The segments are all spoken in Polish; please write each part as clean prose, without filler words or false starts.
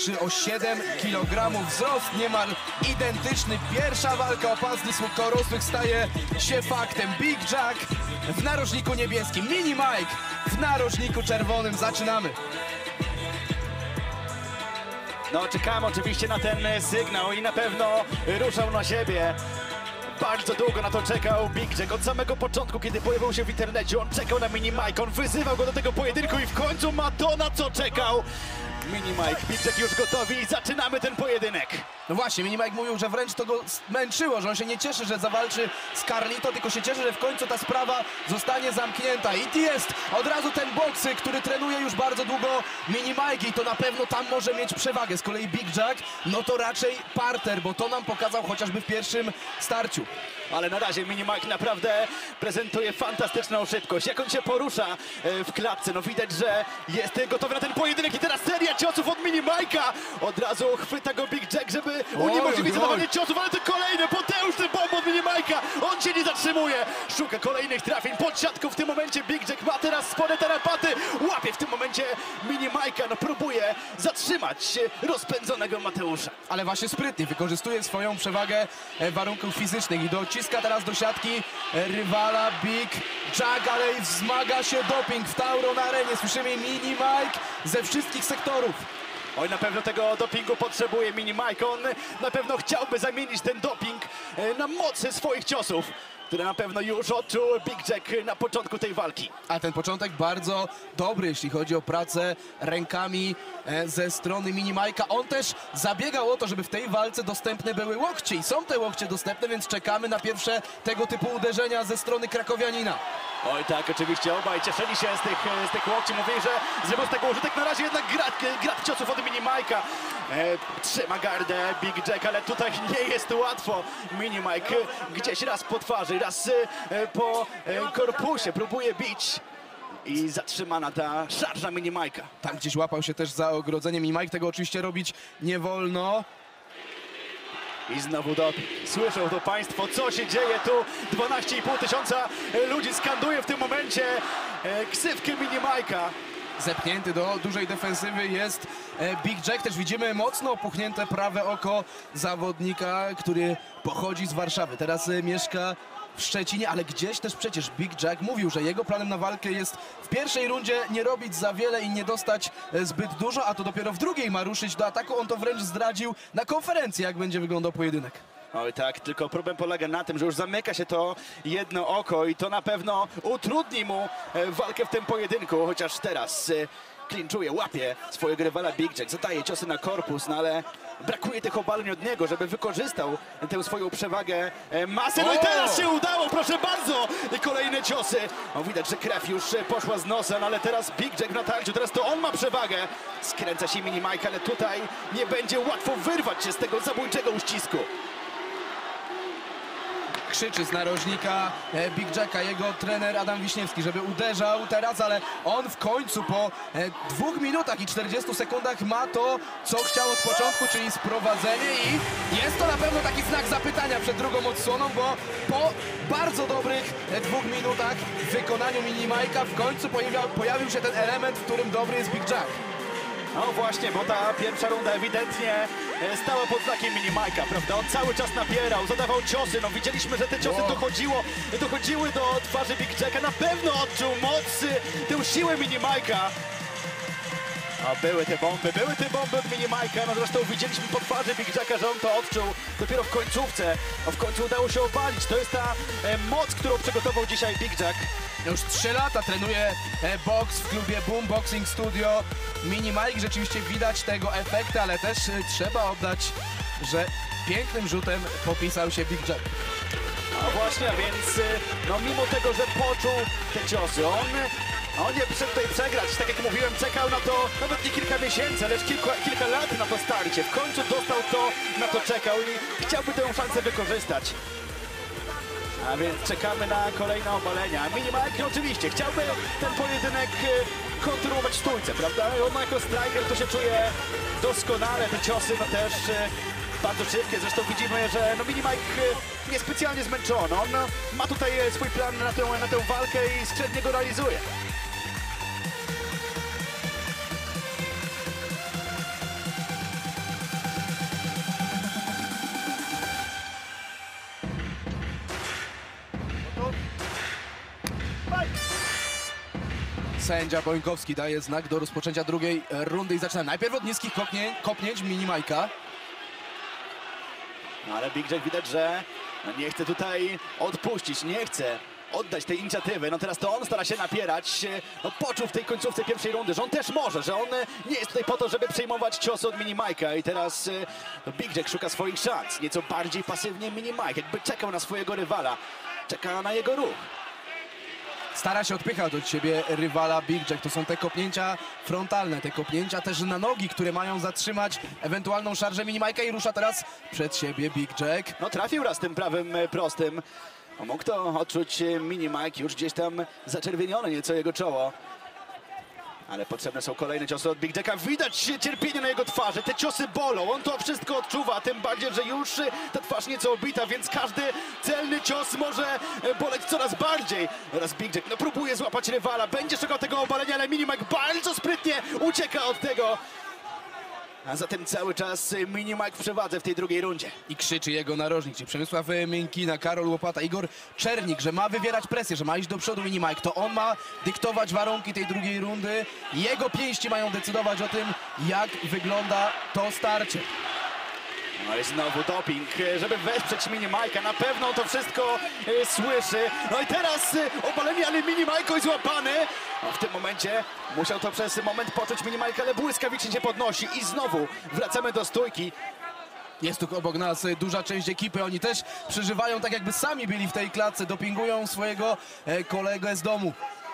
wyższy o 7 kg. Wzrost niemal identyczny. Pierwsza walka o pas niskokorosłych staje się faktem. Big Jack w narożniku niebieskim, Mini Mike w narożniku czerwonym. Zaczynamy. No, czekamy oczywiście na ten sygnał i na pewno ruszał na siebie. Bardzo długo na to czekał Big Jack. Od samego początku, kiedy pojawił się w internecie, on czekał na Mini Mike, on wyzywał go do tego pojedynku i w końcu ma to, na co czekał. Mini Mike, Big Jack już gotowi i zaczynamy ten pojedynek. No właśnie, Mini Mike mówił, że wręcz to go męczyło, że on się nie cieszy, że zawalczy z Carlito, tylko się cieszy, że w końcu ta sprawa zostanie zamknięta. I jest od razu ten boks, który trenuje już bardzo długo Mini Mike i to na pewno tam może mieć przewagę. Z kolei Big Jack, no to raczej parter, bo to nam pokazał chociażby w pierwszym starciu. Ale na razie Mini Mike naprawdę prezentuje fantastyczną szybkość. Jak on się porusza w klatce, no widać, że jest gotowy na ten pojedynek i teraz seria ciosów od Mini Mike'a. Od razu chwyta go Big Jack, żeby uniemożliwić zadawanie ciosów, ale to kolejny potężny bomb od Mini Mike'a. On się nie zatrzymuje, szuka kolejnych trafień pod siatką. W tym momencie Big Jack ma teraz spore tarapaty. Łapie w tym momencie Mini Mike'a, no próbuje zatrzymać rozpędzonego Mateusza. Ale właśnie sprytnie wykorzystuje swoją przewagę warunków fizycznych i dociska teraz do siatki rywala Big Jack, ale wzmaga się doping w Tauron Arenie. Słyszymy Mini Mike ze wszystkich sektorów. Oj, na pewno tego dopingu potrzebuje Mini Mike. On na pewno chciałby zamienić ten doping na mocy swoich ciosów, które na pewno już odczuł Big Jack na początku tej walki. A ten początek bardzo dobry, jeśli chodzi o pracę rękami ze strony Mini Mike'a. On też zabiegał o to, żeby w tej walce dostępne były łokcie i są te łokcie dostępne, więc czekamy na pierwsze tego typu uderzenia ze strony krakowianina. Oj tak, oczywiście obaj cieszyli się z tych łokci. Mówili, że zrobią z tego użytek. Na razie jednak grad ciosów od Mini Mike'a. Trzyma gardę Big Jack, ale tutaj nie jest łatwo. Mini Mike gdzieś raz po twarzy, raz po korpusie próbuje bić. I zatrzymana ta szarża Mini Mike'a. Tam gdzieś łapał się też za ogrodzenie Mini Mike. Tego oczywiście robić nie wolno. I znowu doping. Słyszą to państwo, co się dzieje tu. 12,5 tysiąca ludzi skanduje w tym momencie ksywkę Mini Mike'a. Zepchnięty do dużej defensywy jest Big Jack. Też widzimy mocno opuchnięte prawe oko zawodnika, który pochodzi z Warszawy. Teraz mieszka w Szczecinie, ale gdzieś też przecież Big Jack mówił, że jego planem na walkę jest w pierwszej rundzie nie robić za wiele i nie dostać zbyt dużo, a to dopiero w drugiej ma ruszyć do ataku. On to wręcz zdradził na konferencji, jak będzie wyglądał pojedynek. Oj tak, tylko problem polega na tym, że już zamyka się to jedno oko i to na pewno utrudni mu walkę w tym pojedynku, chociaż teraz klinczuje, łapie swojego rywala Big Jack, zadaje ciosy na korpus, no ale brakuje tych obaleń od niego, żeby wykorzystał tę swoją przewagę masy. No i teraz się udało, proszę bardzo! Kolejne ciosy. No, widać, że krew już poszła z nosa, no ale teraz Big Jack na tarciu, teraz to on ma przewagę. Skręca się Mini Mike, ale tutaj nie będzie łatwo wyrwać się z tego zabójczego uścisku. Krzyczy z narożnika Big Jacka jego trener Adam Wiśniewski, żeby uderzał teraz, ale on w końcu po 2 minutach i 40 sekundach ma to, co chciał od początku, czyli sprowadzenie i jest to na pewno taki znak zapytania przed drugą odsłoną, bo po bardzo dobrych 2 minutach w wykonaniu Mini Mike'a w końcu pojawił się ten element, w którym dobry jest Big Jack. No właśnie, bo ta pierwsza runda ewidentnie stała pod znakiem Mini Mike'a, prawda? On cały czas napierał, zadawał ciosy, no widzieliśmy, że te ciosy dochodziły do twarzy Big Jacka. Na pewno odczuł moc, tę siłę Mini Mike'a. A były te bomby od Mini Mike'a, no zresztą widzieliśmy po twarzy Big Jacka, że on to odczuł dopiero w końcówce. A w końcu udało się obalić, to jest ta moc, którą przygotował dzisiaj Big Jack. Już 3 lata trenuje boks w klubie Boom Boxing Studio. Mini Mike, rzeczywiście widać tego efekty, ale też trzeba oddać, że pięknym rzutem popisał się Big Jack. No właśnie, więc no mimo tego, że poczuł te ciosy, on nie przyszedł tutaj przegrać. Tak jak mówiłem, czekał na to nawet nie kilka miesięcy, lecz kilka lat na to starcie. W końcu dostał to, na to czekał i chciałby tę szansę wykorzystać. A więc czekamy na kolejne obalenia. Mini Mike oczywiście chciałby ten pojedynek kontynuować w stójce, prawda? On jako striker to się czuje doskonale. Te ciosy no też bardzo szybkie. Zresztą widzimy, że no Mini Mike niespecjalnie zmęczony. On ma tutaj swój plan na tę walkę i skrzętnie go realizuje. Sędzia Bońkowski daje znak do rozpoczęcia drugiej rundy i zaczyna najpierw od niskich kopnięć mini Majka. No ale Big Jack widać, że nie chce tutaj odpuścić, nie chce oddać tej inicjatywy. No teraz to on stara się napierać. No poczuł w tej końcówce pierwszej rundy, że on też może, że on nie jest tutaj po to, żeby przejmować ciosy od mini Majka. I teraz Big Jack szuka swoich szans. Nieco bardziej pasywnie mini Mike, jakby czekał na swojego rywala. Czeka na jego ruch. Stara się odpychać od siebie rywala Big Jack. To są te kopnięcia frontalne, te kopnięcia też na nogi, które mają zatrzymać ewentualną szarżę mini Majka i rusza teraz przed siebie Big Jack. No trafił raz tym prawym prostym. Mógł to odczuć mini Mike, już gdzieś tam zaczerwienione nieco jego czoło. Ale potrzebne są kolejne ciosy od Big Jacka. Widać cierpienie na jego twarzy, te ciosy bolą, on to wszystko odczuwa, tym bardziej, że już ta twarz nieco obita, więc każdy celny cios może boleć coraz bardziej. Teraz Big Jack próbuje złapać rywala, będzie szukał tego obalenia, ale mini Mike bardzo sprytnie ucieka od tego. A zatem cały czas mini Mike w przewadze w tej drugiej rundzie. I krzyczy jego narożnik, czyli Przemysław Miękina, Karol Łopata, Igor Czernik, że ma wywierać presję, że ma iść do przodu mini Mike. To on ma dyktować warunki tej drugiej rundy. Jego pięści mają decydować o tym, jak wygląda to starcie. No i znowu doping, żeby wesprzeć mini Majka. Na pewno on to wszystko słyszy. No i teraz obalenie, ale mini Majko jest złapany. No w tym momencie musiał to przez moment poczuć mini Majka, ale błyskawicznie się podnosi. I znowu wracamy do stójki. Jest tu obok nas duża część ekipy. Oni też przeżywają tak, jakby sami byli w tej klatce. Dopingują swojego kolegę z domu.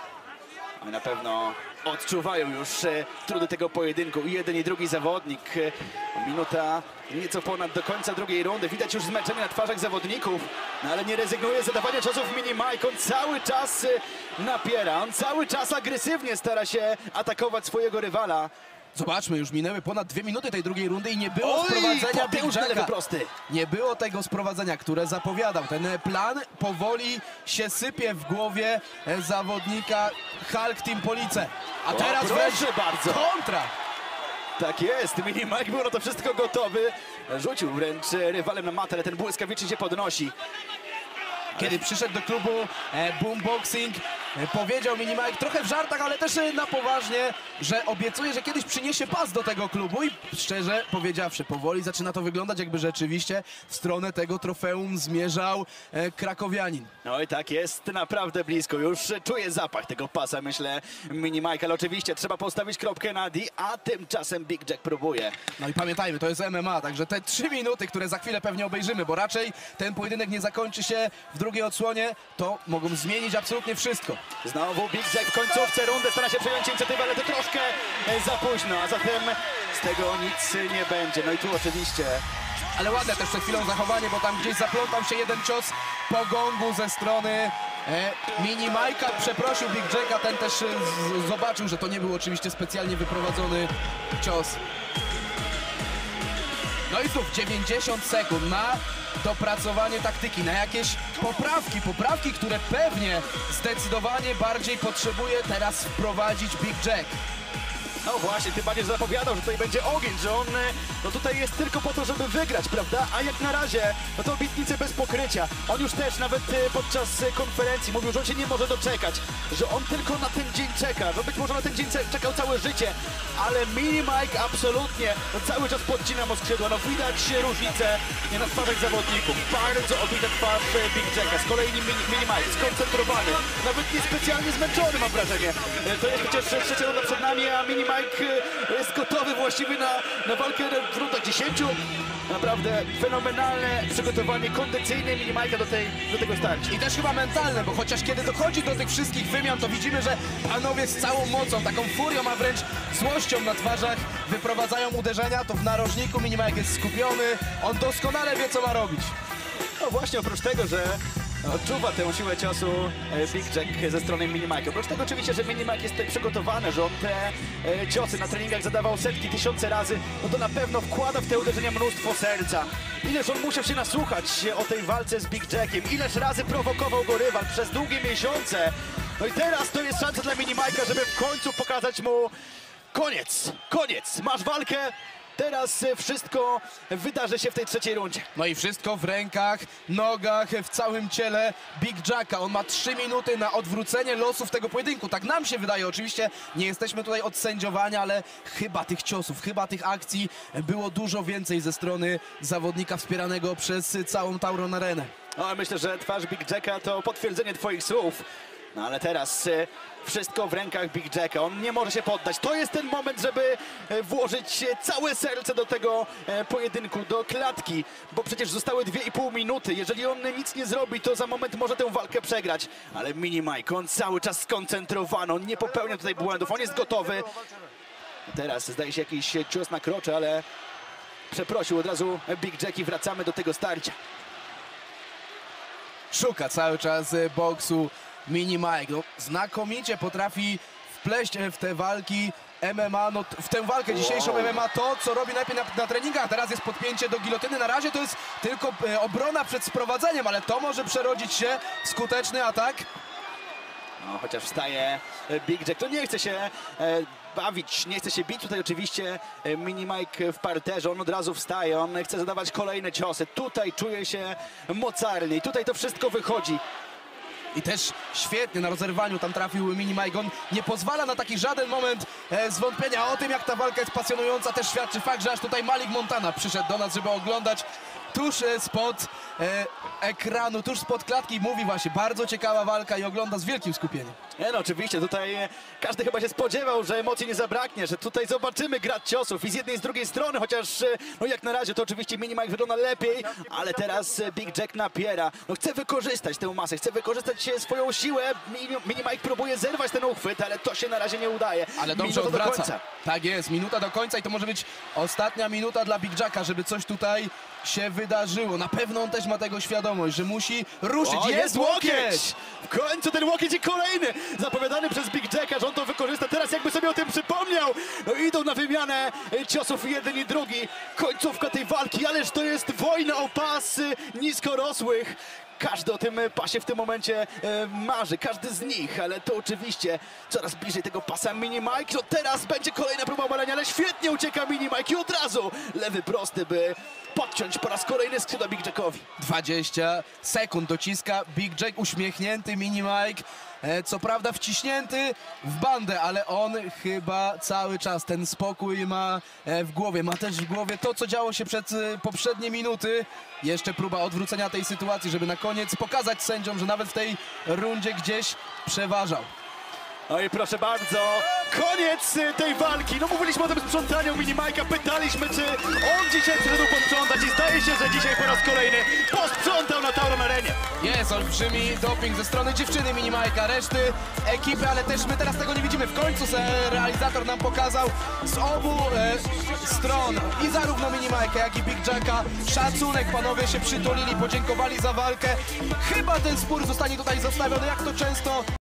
Oni na pewno odczuwają już trudy tego pojedynku. I jeden i drugi zawodnik. Minuta nieco ponad do końca drugiej rundy. Widać już zmęczenie na twarzach zawodników. No ale nie rezygnuje z zadawania ciosów mini Mike. On cały czas napiera. On cały czas agresywnie stara się atakować swojego rywala. Zobaczmy, już minęły ponad 2 minuty tej drugiej rundy i nie było sprowadzenia Big potężny lewy Jacka. prosty. Nie było tego sprowadzenia, które zapowiadał. Ten plan powoli się sypie w głowie zawodnika Hulk Team Police. A teraz proszę bardzo. kontra. Tak jest, mini Mike był na to wszystko gotowy. Rzucił wręcz rywalem na matę, ale ten błyskawicznie się podnosi. Kiedy przyszedł do klubu Boomboxing, powiedział mini Mike trochę w żartach, ale też na poważnie, że obiecuje, że kiedyś przyniesie pas do tego klubu i szczerze powiedziawszy, powoli zaczyna to wyglądać, jakby rzeczywiście w stronę tego trofeum zmierzał krakowianin. No i tak jest, naprawdę blisko, już czuję zapach tego pasa, myślę, mini Mike, ale oczywiście trzeba postawić kropkę na D, a tymczasem Big Jack próbuje. No i pamiętajmy, to jest MMA, także te 3 minuty, które za chwilę pewnie obejrzymy, bo raczej ten pojedynek nie zakończy się w drugiej odsłonie, to mogą zmienić absolutnie wszystko. Znowu Big Jack w końcówce rundy stara się przejąć inicjatywę, ale to troszkę za późno, a zatem z tego nic nie będzie. No i tu oczywiście... Ale ładne też przed chwilą zachowanie, bo tam gdzieś zaplątał się jeden cios po gongu ze strony mini Majka. Przeprosił Big Jacka, ten też zobaczył, że to nie był oczywiście specjalnie wyprowadzony cios. No i znów 90 sekund na dopracowanie taktyki, na jakieś poprawki, które pewnie zdecydowanie bardziej potrzebuje teraz wprowadzić Big Jack. No właśnie, tym bardziej zapowiadał, że tutaj będzie ogień, że on no tutaj jest tylko po to, żeby wygrać, prawda? A jak na razie, no to obietnice bez pokrycia. On już też nawet podczas konferencji mówił, że on się nie może doczekać, że on tylko na ten dzień czeka, że być może na ten dzień czekał całe życie, ale mini Mike absolutnie no cały czas podcina mu skrzydła, no widać różnicę na twarzach zawodników. Bardzo obita twarz Big Jacka, z kolei mini Mike skoncentrowany, nawet niespecjalnie zmęczony mam wrażenie. To jest przecież trzecia runda przed nami, a mini Mike jest gotowy właściwie na walkę w rundach 10. Naprawdę fenomenalne przygotowanie kondycyjne mini Mike'a do tego starcia. I też chyba mentalne, bo chociaż kiedy dochodzi do tych wszystkich wymian, to widzimy, że panowie z całą mocą, taką furią, a wręcz złością na twarzach wyprowadzają uderzenia, to w narożniku mini Mike jest skupiony, on doskonale wie, co ma robić. No właśnie, oprócz tego, że odczuwa tę siłę ciosu Big Jack ze strony mini Mike'a. Oprócz tego oczywiście, że mini Mike jest tutaj przygotowany, że on te ciosy na treningach zadawał setki, tysiące razy, no to na pewno wkłada w te uderzenia mnóstwo serca. Ileż on musiał się nasłuchać o tej walce z Big Jackiem, ileż razy prowokował go rywal przez długie miesiące. No i teraz to jest szansa dla mini Mike'a, żeby w końcu pokazać mu koniec, masz walkę, teraz wszystko wydarzy się w tej trzeciej rundzie. No i wszystko w rękach, nogach, w całym ciele Big Jacka. On ma 3 minuty na odwrócenie losów tego pojedynku. Tak nam się wydaje. Oczywiście nie jesteśmy tutaj od sędziowania, ale chyba tych ciosów, chyba tych akcji było dużo więcej ze strony zawodnika wspieranego przez całą Tauron Arenę. No, myślę, że twarz Big Jacka to potwierdzenie twoich słów. No ale teraz wszystko w rękach Big Jacka. On nie może się poddać. To jest ten moment, żeby włożyć całe serce do tego pojedynku, do klatki. Bo przecież zostały 2,5 minuty. Jeżeli on nic nie zrobi, to za moment może tę walkę przegrać. Ale Mini Mike, on cały czas skoncentrowany. On nie popełnia tutaj błędów. On jest gotowy. Teraz zdaje się jakiś cios na krocze, ale przeprosił od razu Big Jack i wracamy do tego starcia. Szuka cały czas boksu Mini Mike. No, znakomicie potrafi wpleść w te walki MMA, no, w tę walkę dzisiejszą MMA to, co robi najpierw na treningach. Teraz jest podpięcie do gilotyny. Na razie to jest tylko obrona przed sprowadzeniem, ale to może przerodzić się w skuteczny atak. No, chociaż wstaje Big Jack, to nie chce się bawić, nie chce się bić. Tutaj oczywiście Mini Mike w parterze, on od razu wstaje, on chce zadawać kolejne ciosy. Tutaj czuje się mocarny i tutaj to wszystko wychodzi. I też świetnie na rozerwaniu tam trafił Mini Mike. On nie pozwala na taki żaden moment zwątpienia. O tym, jak ta walka jest pasjonująca, też świadczy fakt, że aż tutaj Malik Montana przyszedł do nas, żeby oglądać tuż spod ekranu, tuż spod klatki. Mówi właśnie, bardzo ciekawa walka i ogląda z wielkim skupieniem. No oczywiście, tutaj każdy chyba się spodziewał, że emocji nie zabraknie, że tutaj zobaczymy grad ciosów i z jednej i z drugiej strony, chociaż no jak na razie to oczywiście Mini Mike wygląda lepiej, ale teraz Big Jack napiera. No chce wykorzystać tę masę, chce wykorzystać swoją siłę. Mini Mike próbuje zerwać ten uchwyt, ale to się na razie nie udaje. Ale dobrze Minuta do odwraca. końca. Tak jest, minuta do końca i to może być ostatnia minuta dla Big Jacka, żeby coś tutaj się wydarzyło. Na pewno on też ma tego świadomość, że musi ruszyć. O, jest łokieć! W końcu ten łokieć i kolejny zapowiadany przez Big Jacka, że on to wykorzysta. Teraz jakby sobie o tym przypomniał. No idą na wymianę ciosów jeden i drugi. Końcówka tej walki, ależ to jest wojna o pas niskorosłych. Każdy o tym pasie w tym momencie marzy, każdy z nich, ale to oczywiście coraz bliżej tego pasa Mini Mike. No teraz będzie kolejna próba obalenia, ale świetnie ucieka Mini Mike i od razu lewy prosty, by podciąć po raz kolejny skrzydła Big Jackowi. 20 sekund dociska Big Jack, uśmiechnięty Mini Mike. Co prawda wciśnięty w bandę, ale on chyba cały czas ten spokój ma w głowie. Ma też w głowie to, co działo się przez poprzednie minuty. Jeszcze próba odwrócenia tej sytuacji, żeby na koniec pokazać sędziom, że nawet w tej rundzie gdzieś przeważał. No i proszę bardzo, koniec tej walki. No mówiliśmy o tym sprzątaniu Mini Mike'a, pytaliśmy, czy on dzisiaj przyszedł posprzątać i zdaje się, że dzisiaj po raz kolejny posprzątał na Tauron Arenie. Jest olbrzymi doping ze strony dziewczyny Mini Mike'a, reszty ekipy, ale też my teraz tego nie widzimy. W końcu realizator nam pokazał z obu stron i zarówno Mini Mike'a, jak i Big Jacka szacunek. Panowie się przytulili, podziękowali za walkę. Chyba ten spór zostanie tutaj zostawiony, jak to często